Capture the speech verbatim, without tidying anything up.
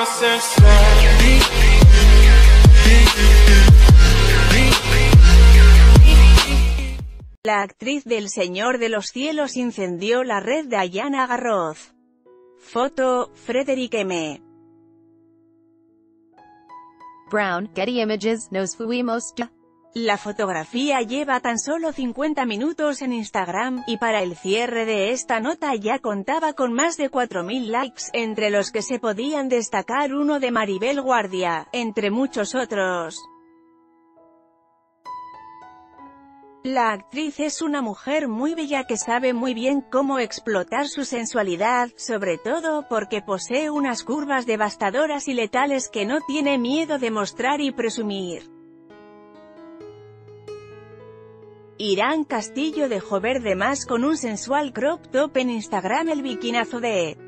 La actriz del Señor de los Cielos incendió la red de Ayana Garroz. Foto, Frederick M. Brown, Getty Images, Nos fuimos ya. La fotografía lleva tan solo cincuenta minutos en Instagram, y para el cierre de esta nota ya contaba con más de cuatro mil likes, entre los que se podían destacar uno de Maribel Guardia, entre muchos otros. La actriz es una mujer muy bella que sabe muy bien cómo explotar su sensualidad, sobre todo porque posee unas curvas devastadoras y letales que no tiene miedo de mostrar y presumir. Irán Castillo dejó ver de más con un sensual crop top en Instagram el bikinazo de